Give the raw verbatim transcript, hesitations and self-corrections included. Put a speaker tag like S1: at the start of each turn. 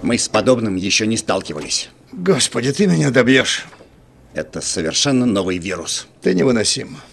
S1: Мы с подобным еще не сталкивались.
S2: Господи, ты меня добьешь.
S1: Это совершенно новый вирус.
S2: Ты невыносим.